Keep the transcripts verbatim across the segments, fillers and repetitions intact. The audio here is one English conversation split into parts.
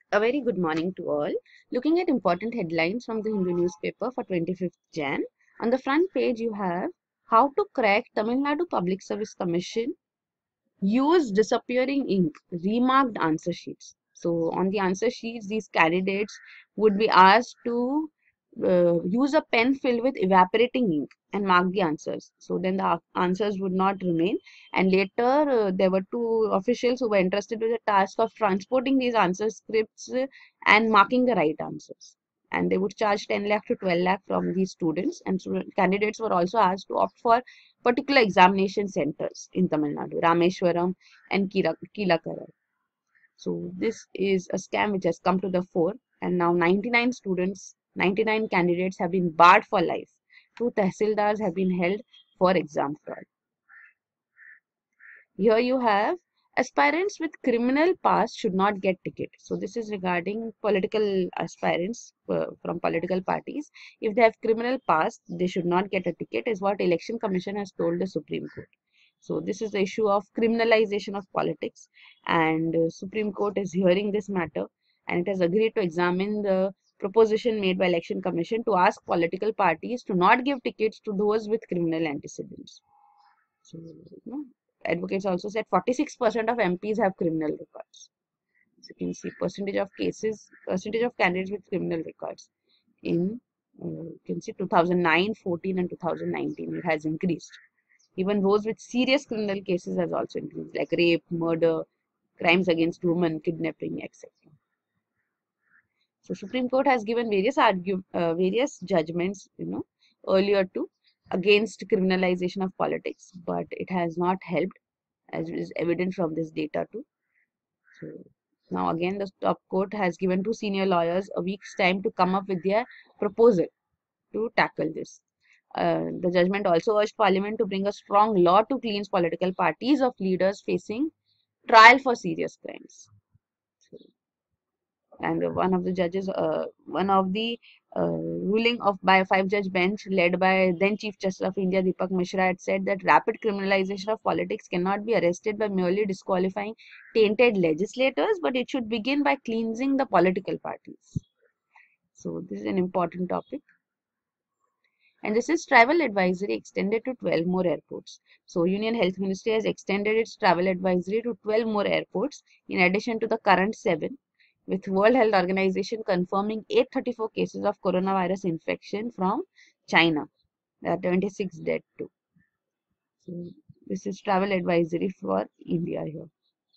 A very good morning to all. Looking at important headlines from the Hindu newspaper for twenty-fifth January. On the front page, you have how to crack Tamil Nadu Public Service Commission use disappearing ink, remarked answer sheets. So, on the answer sheets, these candidates would be asked to uh, use a pen filled with evaporating ink and mark the answers. So, then the answers would not remain. And later, uh, there were two officials who were entrusted with the task of transporting these answer scripts uh, and marking the right answers. And they would charge ten lakh to twelve lakh from these students. And so candidates were also asked to opt for particular examination centers in Tamil Nadu, Rameshwaram and Kilakarai. So this is a scam which has come to the fore, and now ninety-nine students, ninety-nine candidates have been barred for life. Two tehsildars have been held for exam fraud. Here you have aspirants with criminal past should not get ticket. So this is regarding political aspirants uh, from political parties. If they have criminal past, they should not get a ticket, is what Election Commission has told the Supreme Court. So this is the issue of criminalization of politics, and uh, Supreme Court is hearing this matter, and it has agreed to examine the proposition made by Election Commission to ask political parties to not give tickets to those with criminal antecedents. So, you know, advocates also said forty-six percent of M Ps have criminal records. So you can see percentage of cases, percentage of candidates with criminal records in uh, you can see two thousand nine, fourteen and two thousand nineteen it has increased. Even those with serious criminal cases has also increased, like rape, murder, crimes against women, kidnapping, et cetera. So Supreme Court has given various argue, uh, various judgments, you know, earlier too against criminalization of politics, but it has not helped, as is evident from this data too. So now again, the top court has given two senior lawyers a week's time to come up with their proposal to tackle this. Uh, the judgment also urged Parliament to bring a strong law to cleanse political parties of leaders facing trial for serious crimes. So, and one of the judges, uh, one of the uh, ruling of by a five-judge bench led by then Chief Justice of India Deepak Mishra had said that rapid criminalization of politics cannot be arrested by merely disqualifying tainted legislators, but it should begin by cleansing the political parties. So this is an important topic. And this is travel advisory extended to twelve more airports. So Union Health Ministry has extended its travel advisory to twelve more airports in addition to the current seven, with World Health Organization confirming eight hundred thirty-four cases of coronavirus infection from China. There are twenty-six dead too. So this is travel advisory for India here.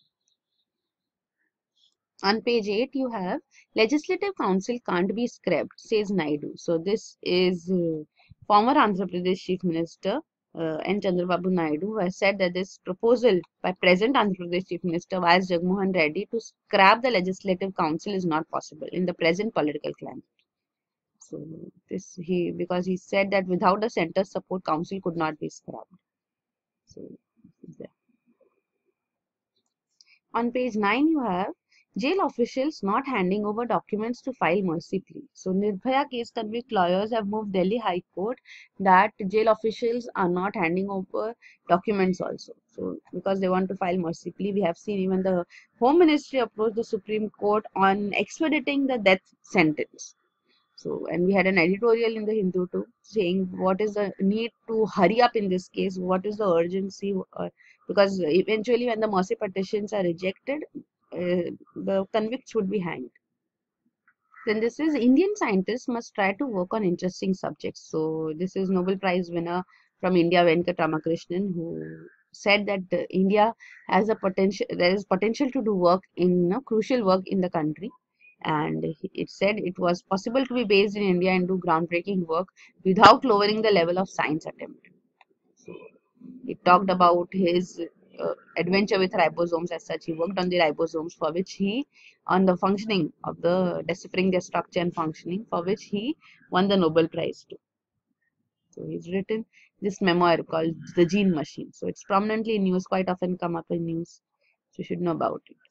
On page eight, you have Legislative Council can't be scrapped, says Naidu. So this is uh, former Andhra Pradesh Chief Minister uh, N. Chandrababu Naidu, who has said that this proposal by present Andhra Pradesh Chief Minister Y S Jagmohan Reddy to scrap the Legislative Council is not possible in the present political climate. So this he because he said that without the centre's support, council could not be scrapped. So there. On page nine, you have jail officials not handing over documents to file mercy plea. So Nirbhaya case convict lawyers have moved Delhi High Court that jail officials are not handing over documents also. So because they want to file mercy plea, we have seen even the Home Ministry approach the Supreme Court on expediting the death sentence. So, and we had an editorial in the Hindu too saying what is the need to hurry up in this case, what is the urgency, uh, because eventually when the mercy petitions are rejected, uh, the convicts would be hanged. Then this is Indian scientists must try to work on interesting subjects. So this is Nobel Prize winner from India, Venkat Ramakrishnan, who said that uh, India has a potential, there is potential to do work in you know, crucial work in the country. And it said it was possible to be based in India and do groundbreaking work without lowering the level of science attempt. So he talked about his uh, adventure with ribosomes as such. He worked on the ribosomes for which he, on the functioning of the, deciphering their structure and functioning, for which he won the Nobel Prize too. So he's written this memoir called The Gene Machine. So it's prominently in news, quite often come up in news. So you should know about it.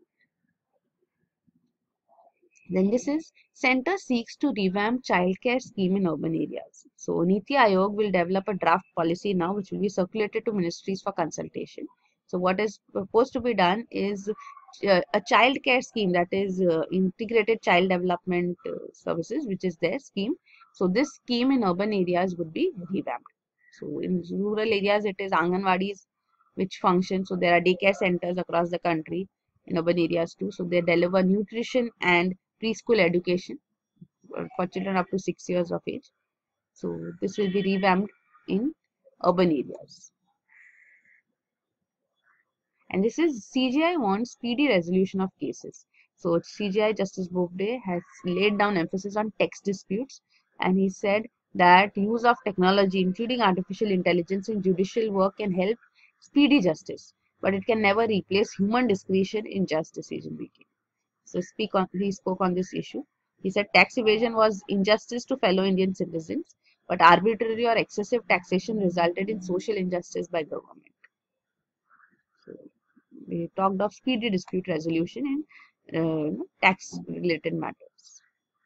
Then this is Center seeks to revamp childcare scheme in urban areas. So Niti Aayog will develop a draft policy now which will be circulated to ministries for consultation. So what is proposed to be done is uh, a child care scheme, that is uh, integrated child development uh, services, which is their scheme. So this scheme in urban areas would be revamped. So in rural areas, it is Anganwadis which function. So there are daycare centers across the country in urban areas too. So they deliver nutrition and preschool education uh, for children up to six years of age. So this will be revamped in urban areas. And this is C G I wants speedy resolution of cases. So C G I Justice Bobde has laid down emphasis on text disputes, and he said that use of technology, including artificial intelligence in judicial work, can help speedy justice, but it can never replace human discretion in just decision making. So speak on, he spoke on this issue. He said tax evasion was injustice to fellow Indian citizens, but arbitrary or excessive taxation resulted in social injustice by government. So we talked of speedy dispute resolution in uh, tax related matters.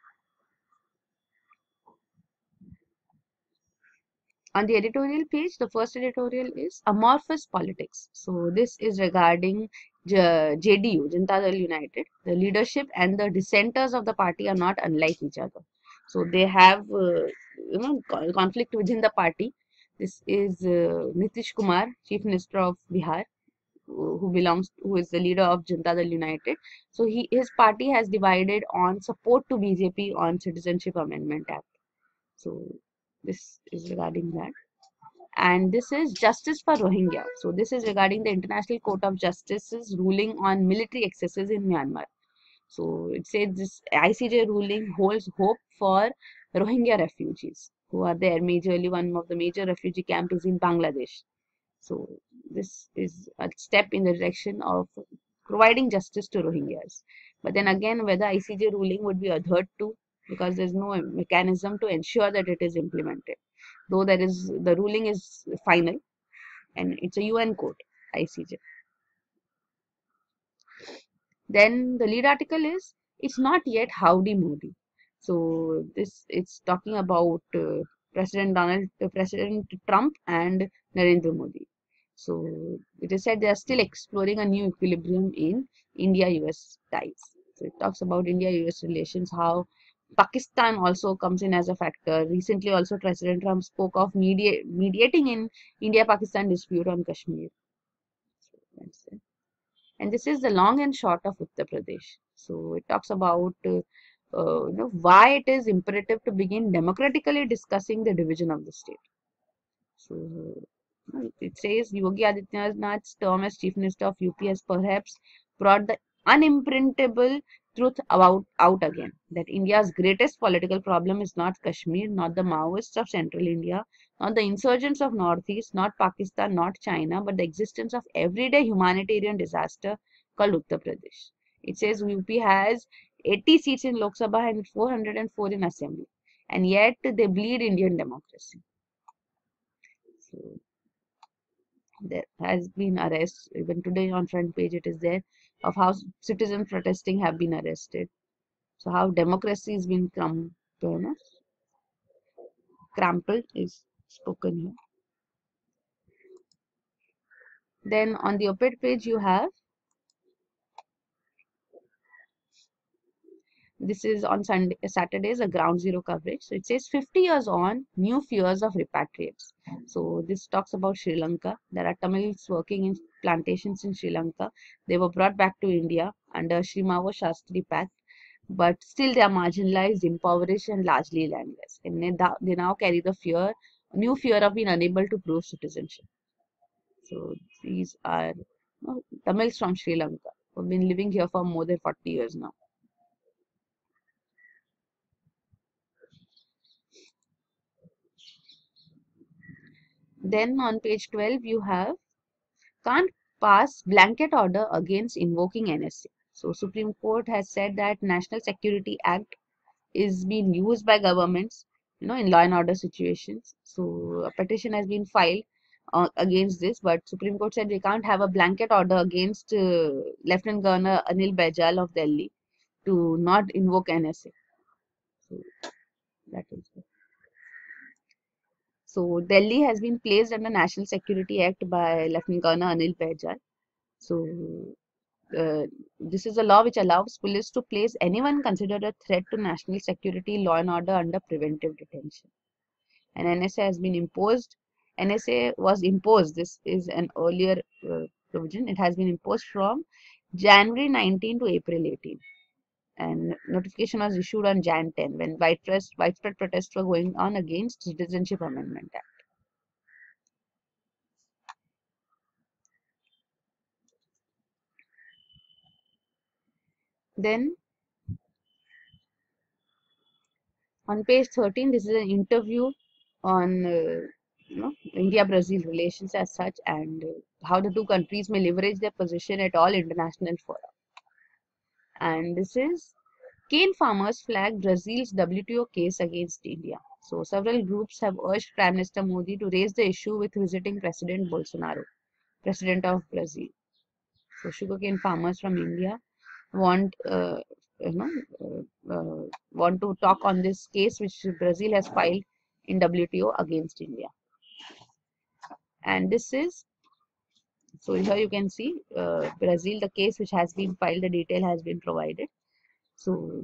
On the editorial page, the first editorial is amorphous politics. So this is regarding J D U, Janata Dal United. The leadership and the dissenters of the party are not unlike each other. So they have uh, you know conflict within the party. This is uh, Nitish Kumar, Chief Minister of Bihar, who belongs who is the leader of Janata Dal United. So he his party has divided on support to B J P on Citizenship Amendment Act. So this is regarding that. And this is justice for Rohingya. So this is regarding the International Court of Justice's ruling on military excesses in Myanmar. So it says this I C J ruling holds hope for Rohingya refugees who are there. Majorly, one of the major refugee camps is in Bangladesh. So this is a step in the direction of providing justice to Rohingyas. But then again, whether I C J ruling would be adhered to, because there's no mechanism to ensure that it is implemented. Though there is, the ruling is final and it's a U N court, I C J. Then the lead article is, it's not yet Howdy Modi. So this it's talking about uh, President Donald, uh, President Trump and Narendra Modi. So it is said they are still exploring a new equilibrium in India-U S ties. So it talks about India-U S relations, how Pakistan also comes in as a factor. Recently also President Trump spoke of media, mediating in India-Pakistan dispute on Kashmir. So that's it. And this is the long and short of Uttar Pradesh. So it talks about uh, uh, you know, why it is imperative to begin democratically discussing the division of the state. So it says Yogi Adityanath's term as Chief Minister of U P has perhaps brought the unimprintable truth about out again, that India's greatest political problem is not Kashmir, not the Maoists of central India, not the insurgents of northeast, not Pakistan, not China, but the existence of everyday humanitarian disaster called Uttar Pradesh. It says U P has eighty seats in Lok Sabha and four hundred four in Assembly, and yet they bleed Indian democracy. So there has been arrests, even today on front page it is there, of how citizens protesting have been arrested. So how democracy has been crum, you know, crumpled is spoken here. Then on the op-ed page you have, this is on Sunday, Saturdays, a ground zero coverage. So it says fifty years on, new fears of repatriates. So this talks about Sri Lanka. There are Tamils working in plantations in Sri Lanka. They were brought back to India under Sri Mavo Shastri Pact, but still they are marginalized, impoverished, and largely landless. And they, they now carry the fear, new fear of being unable to prove citizenship. So these are you know, Tamils from Sri Lanka who have been living here for more than forty years now. Then on page twelve, you have can't pass blanket order against invoking N S A. So Supreme Court has said that National Security Act is being used by governments, you know, in law and order situations. So a petition has been filed uh, against this, but Supreme Court said we can't have a blanket order against uh, Lieutenant Governor Anil Baijal of Delhi to not invoke N S A. So that is it. So Delhi has been placed under National Security Act by Lieutenant Governor Anil Baijal. So uh, this is a law which allows police to place anyone considered a threat to national security, law and order under preventive detention. And N S A has been imposed. N S A was imposed. This is an earlier uh, provision. It has been imposed from January nineteenth to April eighteenth. And notification was issued on January tenth when widespread, widespread protests were going on against Citizenship Amendment Act. Then on page thirteen, this is an interview on uh, you know, India-Brazil relations as such, and uh, how the two countries may leverage their position at all international fora. And this is cane farmers flag Brazil's W T O case against India. So several groups have urged Prime Minister Modi to raise the issue with visiting President Bolsonaro, President of Brazil. So sugarcane farmers from India want uh, you know uh, uh, want to talk on this case which Brazil has filed in W T O against India. And this is, so here you can see uh, Brazil, the case which has been filed, the detail has been provided. So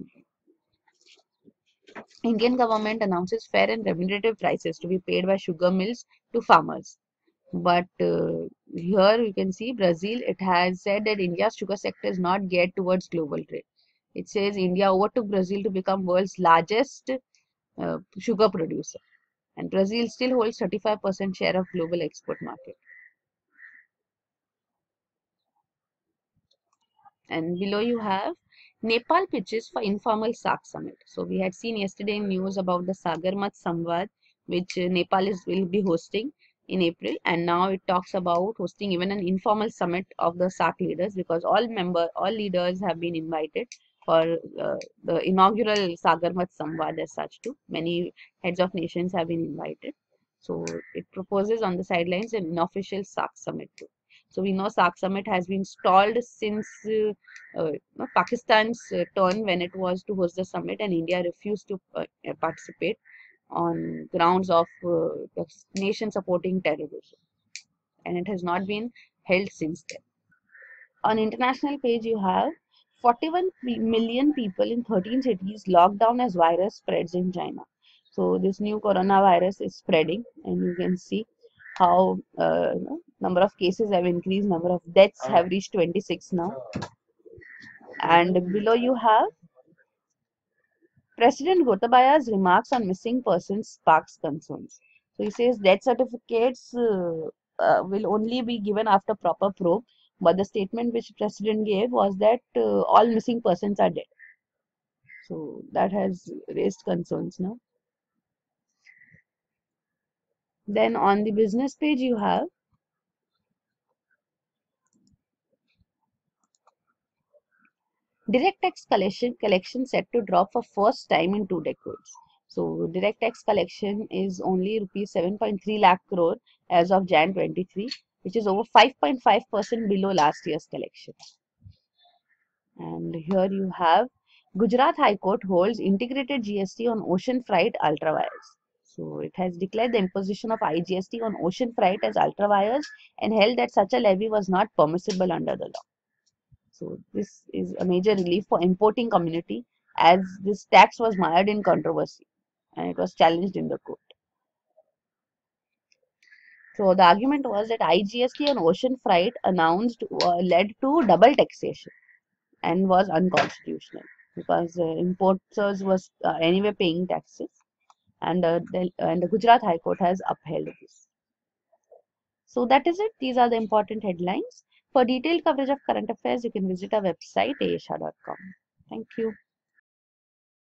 Indian government announces fair and remunerative prices to be paid by sugar mills to farmers. But uh, here you can see Brazil, it has said that India's sugar sector is not geared towards global trade. It says India overtook Brazil to become world's largest uh, sugar producer. And Brazil still holds thirty-five percent share of global export market. And below you have Nepal pitches for informal SAARC summit. So we had seen yesterday news about the Sagarmat Samvad, which uh, Nepal is will be hosting in April, and now it talks about hosting even an informal summit of the SAARC leaders, because all member all leaders have been invited for uh, the inaugural Sagarmat Samvad as such too. Many heads of nations have been invited. So it proposes on the sidelines an unofficial SAARC summit too. So we know SAARC summit has been stalled since uh, uh, Pakistan's uh, turn when it was to host the summit, and India refused to uh, participate on grounds of uh, the nation supporting terrorism, and it has not been held since then. On international page you have forty-one million people in thirteen cities locked down as virus spreads in China. So this new coronavirus is spreading, and you can see how uh, you know, number of cases have increased, number of deaths have reached twenty-six now. And below you have President Gotabaya's remarks on missing persons sparks concerns. So he says death certificates uh, uh, will only be given after proper probe, but the statement which President gave was that uh, all missing persons are dead. So that has raised concerns now. Then on the business page you have direct tax collection collection set to drop for first time in two decades. So direct tax collection is only rupees seven point three lakh crore as of January twenty-three, which is over five point five percent below last year's collection. And here you have Gujarat High Court holds integrated G S T on ocean freight ultra wires. So it has declared the imposition of I G S T on ocean freight as ultra wires and held that such a levy was not permissible under the law. So this is a major relief for importing community, as this tax was mired in controversy and it was challenged in the court. So the argument was that I G S T on ocean freight announced uh, led to double taxation and was unconstitutional, because uh, importers was uh, anyway paying taxes, and uh, the, and the Gujarat High Court has upheld this. So that is it. These are the important headlines. For detailed coverage of current affairs, you can visit our website a s h a dot com. Thank you.